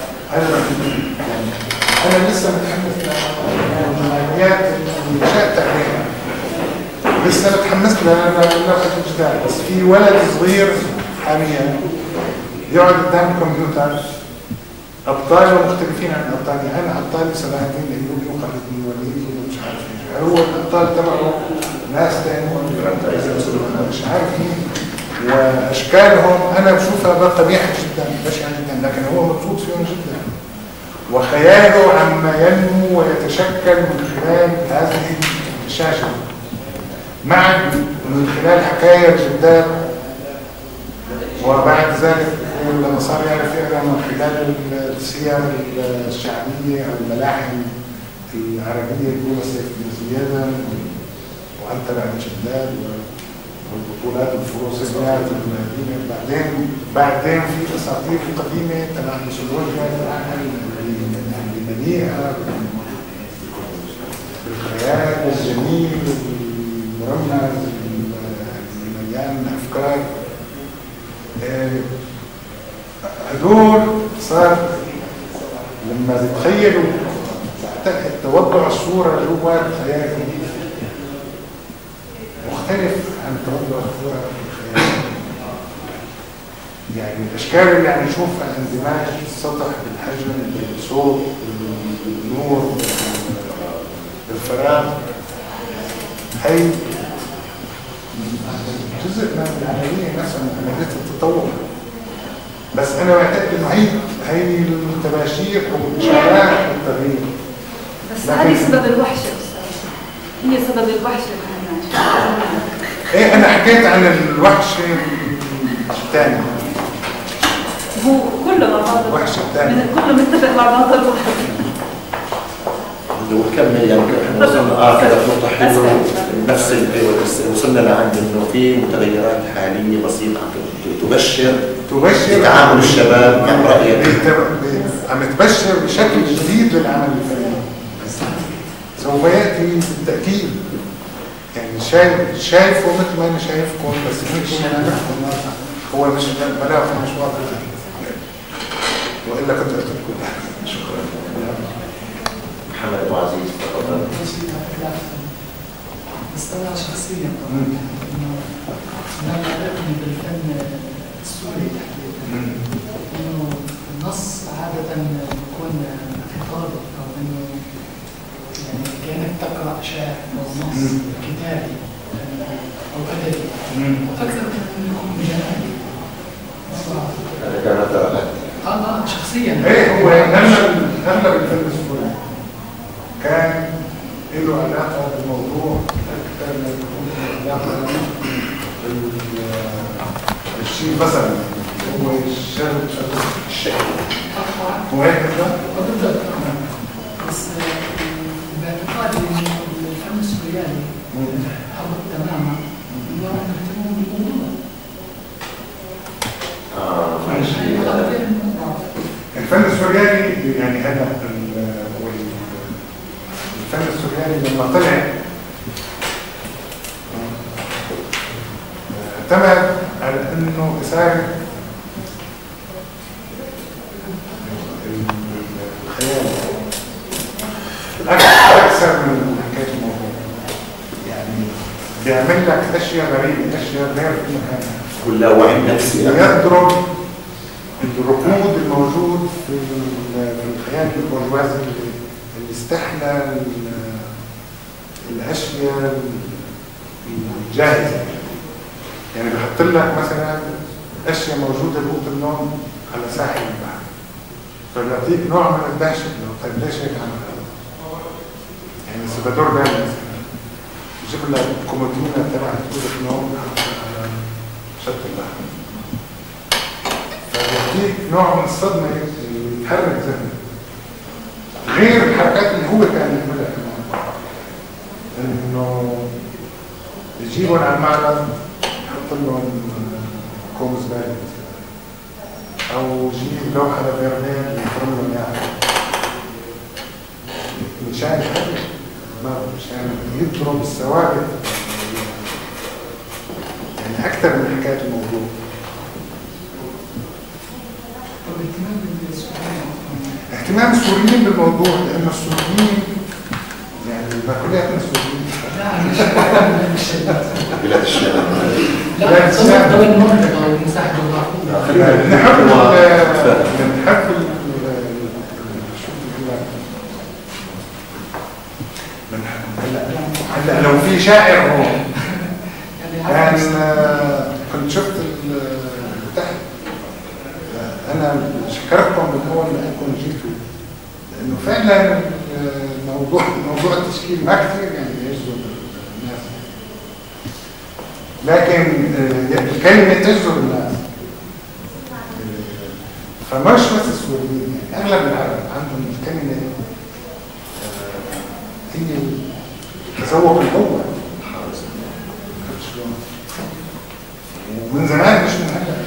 أنا لسه متحمس للعمليات اللي نشأت عليها، لسه تحمست للوحة الجدار. بس في ولد صغير حاليا يقعد قدام الكمبيوتر، أبطاله مختلفين عن أبطالي. أنا أبطالي صلاح الدين الأيوبي وخالد بن الوليد ومش عارف إيه، هو الأبطال تبعه ناس تاني مش عارف مين، وأشكالهم أنا بشوفها قبيحة جدا بشعة جدا، لكن هو مبسوط فيهم جدا، وخياله عما ينمو ويتشكل من خلال هذه الشاشة، مع من خلال حكاية جدات وبعد ذلك لما صار يعرف يقرا من خلال السير الشعبيه او الملاحم العربيه يقول سيف بن زياده وانت بعد شداد والبطولات والفروسيات والمدينه. بعدين في اساطير قديمه تبع الميثولوجيا اللي مليئه بالخيال الجميل المرمز مليان افكار. هدول صار لما تتخيلوا بعتقد توضع الصوره جوات خيالهم مختلف عن توضع الصوره في الخيال. يعني الاشكال اللي عم نشوفها اندماج السطح بالحجم بالصوت بالنور بالفراغ هي جزء من العمليه نفسها من عمليه التطور. بس انا بعتقد انه هي التباشير والاشارات والتغيير. بس هذه سبب الوحشه استاذ، هي سبب الوحشه. ايه انا حكيت عن الوحش الثاني. هو كله مع بعض. الوحش الثاني كله متفق مع بعض الواحد. وكمل يعني احنا وصلنا كذا نقطة حلوة نفس وصلنا لعند انه في متغيرات حالية بسيطة تبشر تعامل الشباب مع رأيك. عم تبشر بشكل جديد للعمل الفني سوف يأتي بالتأكيد. يعني شايفه مثل ما انا شايفكم بس يمكن انا نحكم هو مش ملامح مش واضح والا كنت اتركه. شكرا. محمد ابو عزيز تفضل. مستوى شخصيا طبعا انه ما علاقني بالفن السوري تحديدا انه النص عاده بيكون خطابي او انه يعني كانك تقرا شعر او نص كتابي او ادبي اكثر من انه يكون جمالي صراحه. هذا كان ترى شخصيا ايه هو اغلب الفن السوري كان له علاقه بالموضوع اكثر من يكون علاقه بالشيء مثلا هو الشيء هو هيك بالضبط. بس باعتقادي انه الفن السورياني حضر تماما انه يهتمون بالموضوع. الفن السورياني يعني هذا الفن السورياني لما طلع اعتمد على انه اثاره الخيال اكثر من حكايه الموضوع. يعني بيعمل لك اشياء غريبه اشياء غير في مكانها كلها وعي نفسي يضرب الركود الموجود في الخيال البرجوازي اللي استحلى الاشياء الجاهزه. يعني بحط لك مثلا اشياء موجوده بأوضه النوم على ساحل البحر فبيعطيك نوع من الدهشه انه طيب ليش هيك عمل هذا؟ يعني سلفادور دالي مثلا يجيب لك كومودينا تبعت أوضه النوم على شط البحر فبيعطيك نوع من الصدمه اللي يتحرك ذهنك غير الحركات اللي هو كان يعملها كمان. انه يجيبهم على المعرض يحط لهم كوم زباله او يجيب لوحه لفيرميل يفرم لهم اياها مشان مشان يضرب الثوابت يعني اكثر من حكايه الموضوع. اهتمام السوريين بالموضوع لأن السوريين يعني ما كلياتنا سوريين. لا مش بلاد الشام. لا تصور دول المنطقة والمساحة الجغرافية. نحب هلا لو في شاعر هو كان كنت شفت تحت انا شكرتكم من اول ما انكم جيتوا لانه فعلا موضوع التشكيل ما كثير يعني يجذب الناس لكن الكلمه تجذب الناس فمش بس السوريين، يعني اغلب العرب عندهم الكلمه هي التذوق الاول. ومن زمان مش من هلا.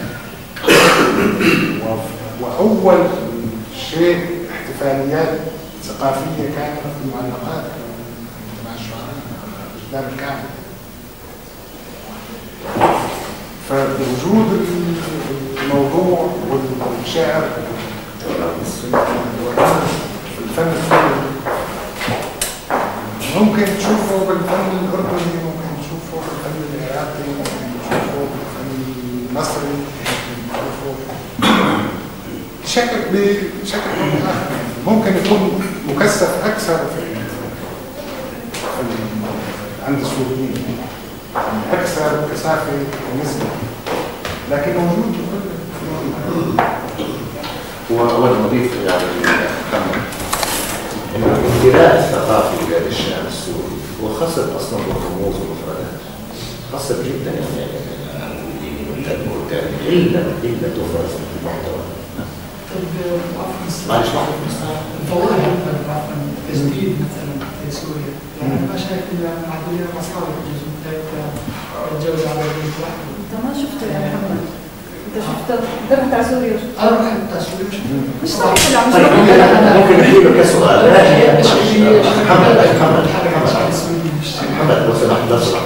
واول شيء احتفاليات ثقافيه كانت في المعلقات مع الشعراء اجداد الكعبه. فوجود الموضوع والشعر في الفن السوري ممكن تشوفه بالفن الاردني، ممكن تشوفه بالفن العراقي، ممكن تشوفه بالفن المصري، بشكل ممكن يكون مكثف اكثر عند السوريين، اكثر كثافه ونسبه، لكن موجود بكل. وأود نضيف يعني محمد إن الامتلاء الثقافي لبلاد الشام السوري هو خاصة أصلا بالرموز والمفردات، خاصة جدا يعني إلا تفرز في المحتوى. معلش الفوائد تجديد مثلا في سوريا، يعني ما شايف إلا معدلين مصاري تتجوز على البيت واحد. انت ما شفته يا محمد، انت شفت درت على سوريا وشفت أنا رحت على سوريا مش صح. ممكن نحكي لك كسؤال. محمد لو سمحت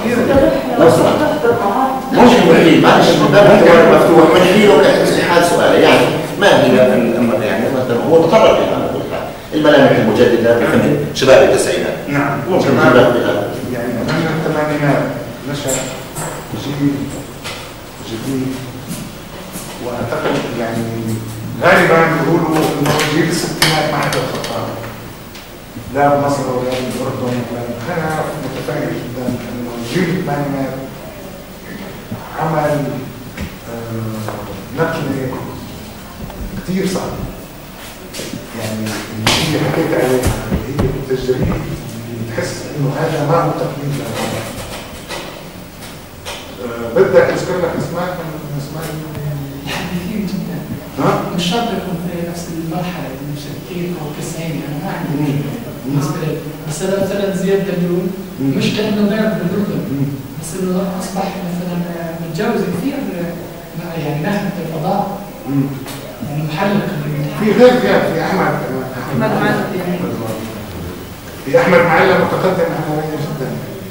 ممكن نحكي معلش من باب الحوار المفتوح ونحكي له حال سؤاله، يعني ما هي يعني مثلا هو تطرق الى الملامح المجدده بفن شباب التسعينات. نعم، ممكن يعني من الثمانينات نشأ جيل جديد، واعتقد يعني غالبا بيقولوا انه جيل الستينات ما حدا خطأ لا بمصر ولا بالاردن، انا متفائل جدا انه جيل الثمانينات عمل نقله كثير صعب، يعني اللي هي حكيت عليها هي التجريد، تحس انه هذا ما هو تقليد للوضع. بدك اذكر لك اسماء من اسماء حديثين جدا. مش شرط يكون في نفس المرحله من 60 او 90، انا ما عندي مشكله بالنسبه لي، بس انا مثلا زياد دلول مش لانه قاعد بالاردن، بس انه اصبح مثلا متجاوز كثير يعني ناحيه الفضاء، يعني محلق في غير زياد، في احمد معلم، في احمد معلم متقدم عمليا جدا،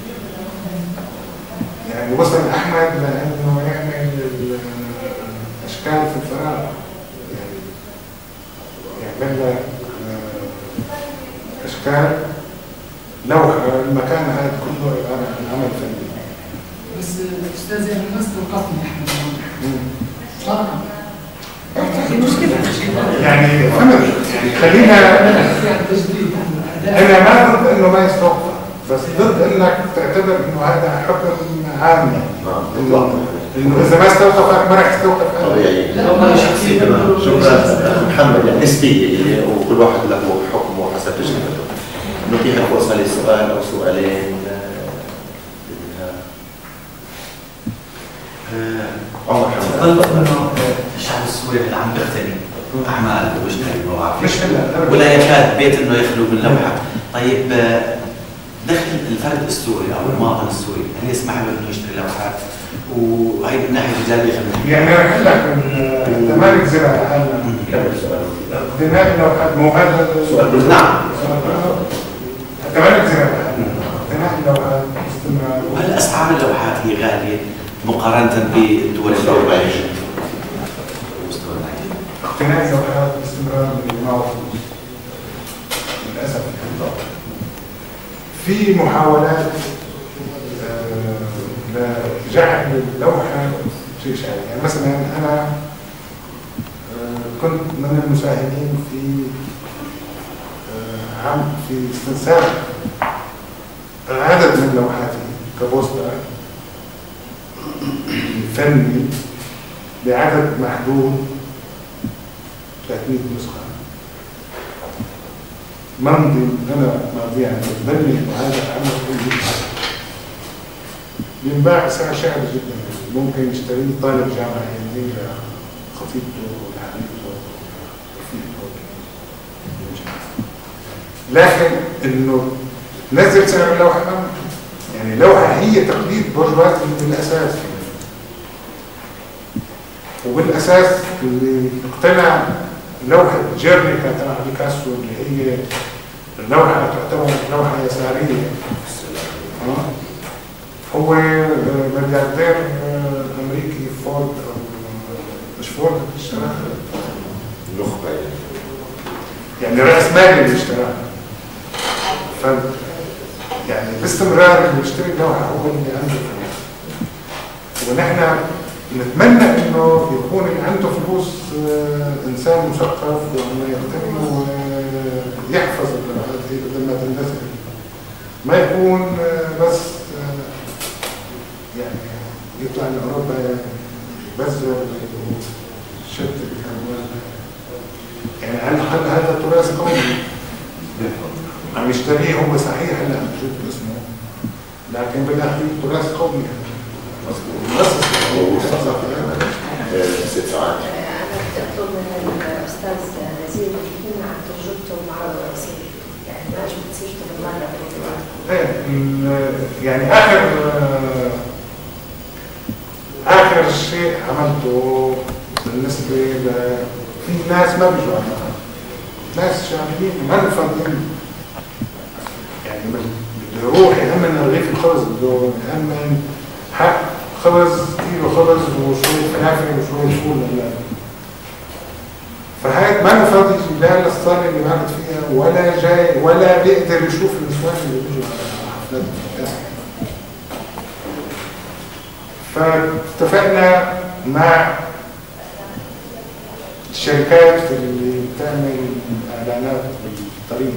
يعني وصل احمد لانه يعمل اشكال في الفراغ، يعني يعمل لك اشكال لوحه المكان هذا كله عباره عن عمل فني. بس الاستاذ يعني الناس توقفني احمد صراحه يعني فهمت، يعني خلينا انا ما ضد انه ما يستوقف، بس ضد انك تعتبر انه هذا حكم عام، انه اذا ما استوقفك ما راح يستوقف طبيعي. شكرا محمد، يعني نسبيه وكل واحد له حكمه حسب تجربته. نتيح فرصه لسؤال او سؤالين. عمر حمد. تظن انه الشعب السوري اللي عم بيغتني اعمال ويشتري مواقف مش هلا ولا يكاد بيت انه يخلو من لوحه. طيب دخل الفرد السوري او المواطن السوري هل يسمح له انه يشتري لوحات؟ وهي من ناحيه ايجابيه يعني انا اقول لك انت ما بتزرع الحال كمل سؤال. دماغ لوحات مو هذا سؤال. نعم. انت ما بتزرع الحال دماغ لوحات استمرار. وهل اسعار اللوحات هي غاليه مقارنه بالدول الاوروبيه؟ اقتناء لوحات باستمرار ما هو فلوس للاسف. في محاولات لجعل اللوحه شيء شائع، يعني مثلا انا كنت من المساهمين في استنساخ عدد من لوحاتي كبوستر فني بعدد محدود 300 نسخة. ممضي أنا ماضي عن بني وهذا عمل ينباع بسعر شعبي جدا، ممكن يشتريه طالب جامعة يهديه لخطيبته ولحبيبته لكن انه تنزل سعر اللوحه يعني اللوحه هي تقليد برجوازي بالاساس، وبالاساس اللي اقتنع لوحه جيرنيكا تبع بيكاسو اللي هي اللوحه تعتبر لوحه يساريه هو ملياردير امريكي فورد، مش فورد اشتراها نخبه يعني راس مالي اللي اشتراها. ف يعني باستمرار اللي بيشتري اللوحه هو اللي عنده فلوس، ونحن نتمنى انه يكون اللي عنده فلوس انسان مثقف وانه يقتني ويحفظ اللوحات هي بدل ما تندثر، ما يكون بس يعني يطلع من اوروبا يبذر ويشتت الاموال. يعني على الاقل هذا تراث قومي عم يشتريه هو صحيح هلا موجود باسمه، لكن بالاخير تراث قومي مؤسس ست ساعات. انا بدي اطلب من الاستاذ نزيل يحكي لنا عن تجربته بمعرض الرئيسي، يعني ما جبت سيرته بالمره يعني اخر شيء عملته بالنسبه في ناس ما بيجوا عندنا، ناس شغالين ما فاضيين، يعني بده يروح يأمن رغيف الخبز، بده يأمن حق خبز، كيلو خبز وشوية فلافل وشوية فول لله. فهاي ما فاضي يجي لا للصالة اللي بعد فيها ولا جاي ولا بيقدر يشوف النسوان اللي بيجوا على حفلات الفتاة. فاتفقنا مع الشركات اللي بتعمل اعلانات بالطريق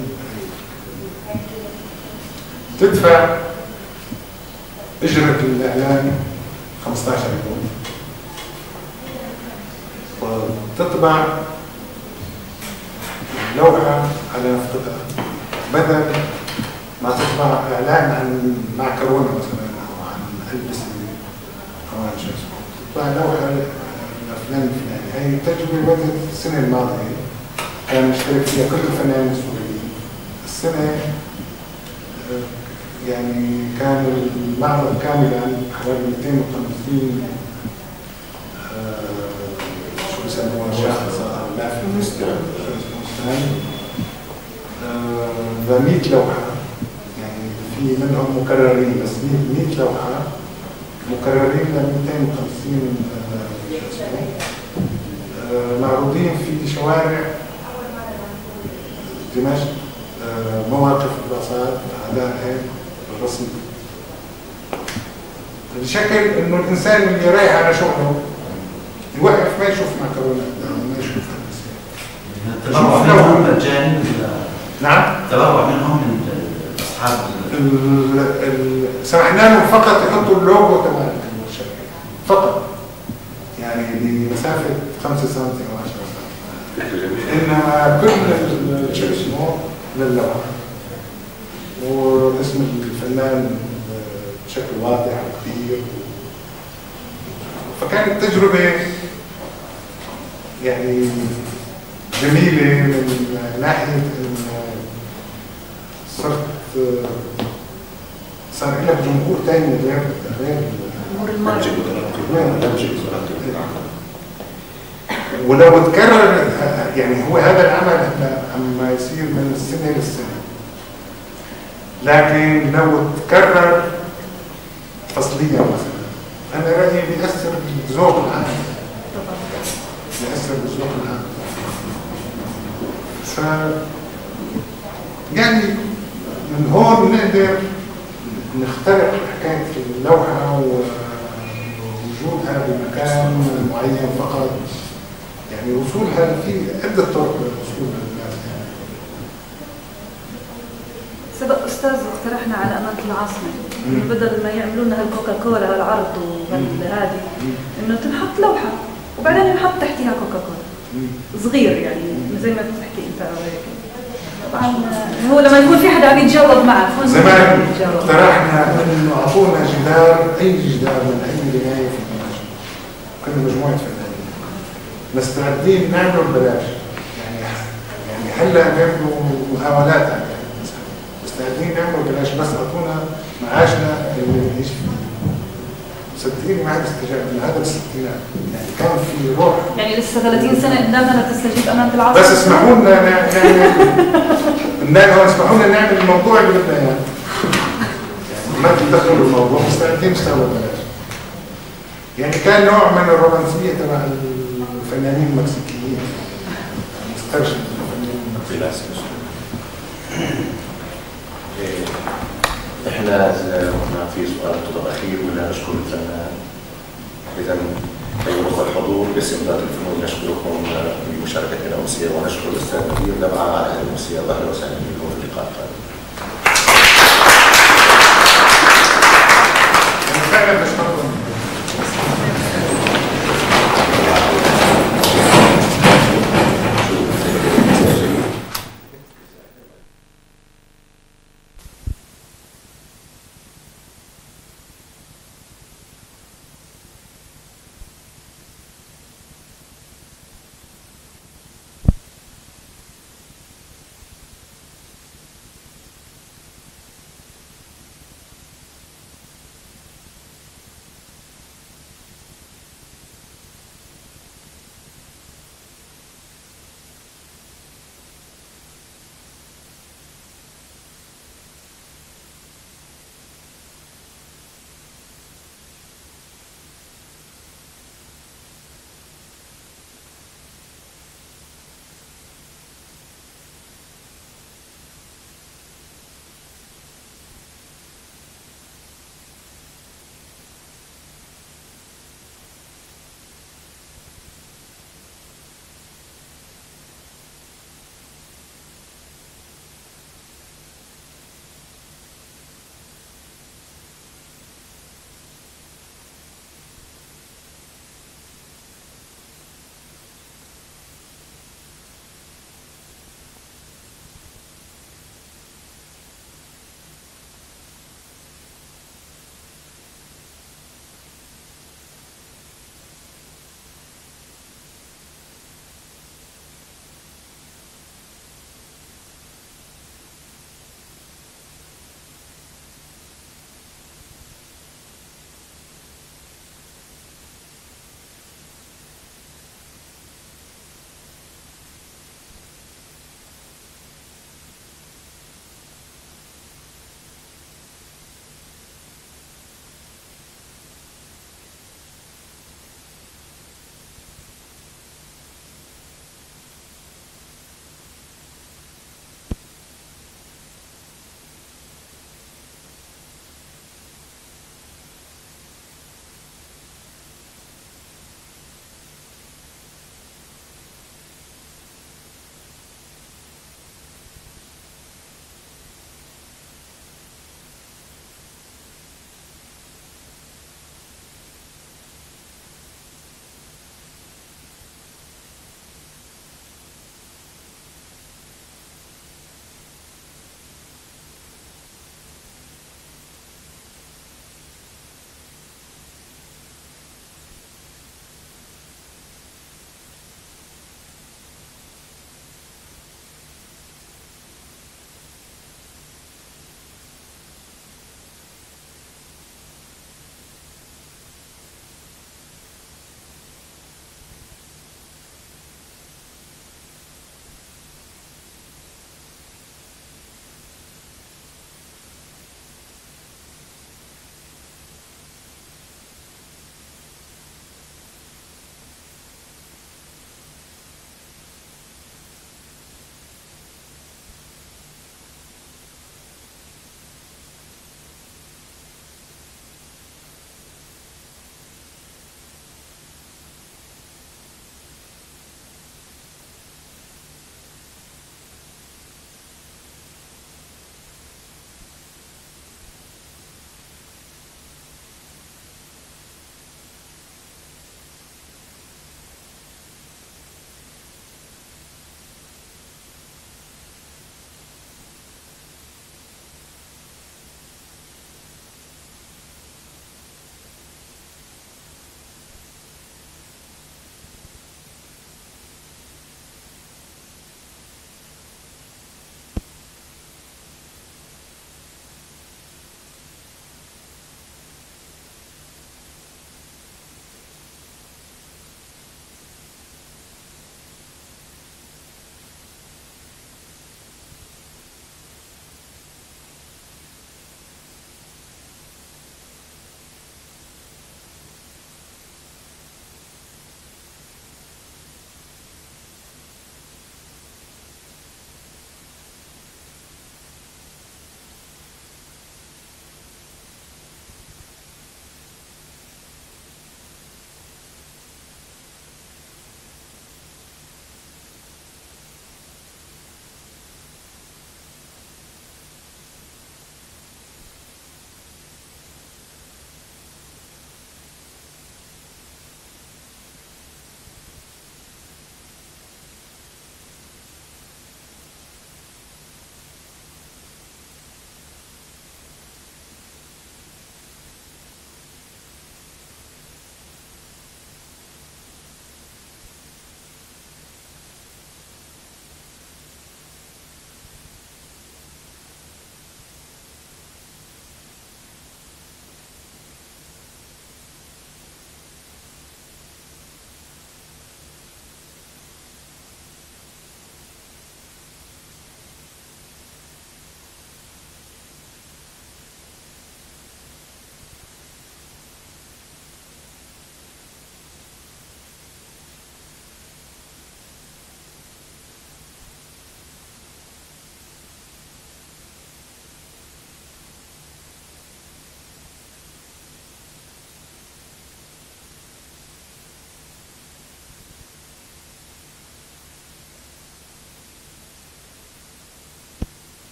تدفع اجرة الاعلان 15 يوم وتطبع لوحة على نفقتها، بدل ما تطبع اعلان عن معكرونة مثلا او عن البسة او عن شيء، تطبع لوحة الفنان الفلاني. هي التجربة بدأت السنة الماضية، كان مشترك فيها كل الفنانين السوريين. السنة يعني كان المعرض كاملا حوالي 250 شو بسموها شاخصة أو لافة مستند 100 لوحة، يعني في منهم مكررين بس 100 لوحة مكررين ل 250 معروضين في شوارع دمشق، مواقف الباصات، علائق الرسم، بشكل انه الانسان اللي رايح على شغله يوقف ما يشوف معكرونات ما يشوف تبرع منهم مجاني ولا؟ نعم تبرع منهم من اصحاب سمحنا لهم فقط يحطوا اللوجو تبع الشركه فقط، يعني بمسافه 5 سم او 10 سم، انما كل شو اسمه للوحه واسم الفنان بشكل واضح وكبير. فكانت تجربه يعني جميله من ناحيه ان صار لك جمهور ثاني غير جمهور المرضى. ولو تكرر يعني هو هذا العمل عم يصير من السنه للسنه، لكن لو تكرر فصليا مثلا انا رايي بيأثر بالذوق العام، بيأثر بالذوق العام. ف يعني من هون نقدر نخترق حكايه اللوحه ووجودها بمكان معين فقط، يعني وصولها في عده طرق للوصول للناس. سبق استاذ اقترحنا على امانه العاصمه انه بدل ما يعملوا لنا هالكوكا كولا هالعرض وهذه انه تنحط لوحه وبعدين ينحط تحتها كوكا كولا صغير، يعني زي ما بتحكي انت هيك. طبعا هو لما يكون في حدا عم يتجاوب معك زمان اقترحنا انه اعطونا جدار، اي جدار من اي بنايه في دمشق، كنا مجموعه فنانين مستعدين نعمله ببلاش، يعني هلا بيعملوا محاولات على مستعدين نعمل بلاش، بس اعطونا معاشنا اللي بنعيش فيه. صدقيني ما حد استجاب من هذا بالستينات، يعني كان في روح. يعني لسه 30 سنه قدامنا لتستجيب امانه العصر. بس اسمحوا لنا اسمحوا لنا نعمل الموضوع اللي بدنا اياه. يعني ما تدخلوا الموضوع، مستعدين نشتغل ببلاش. يعني كان نوع من الرومانسيه تبع الفنانين المكسيكيين. مسترشد الفنانين المكسيكيين. احنا في سؤال اخير ولا اشكر الفنان. اذا ايها الاخوه الحضور باسم اداره الفنون نشكركم بمشاركتنا الامسيه ونشكر الاستاذ نبيل لمعه على هذه الامسيه. اهلا وسهلا بكم في اللقاء القادم.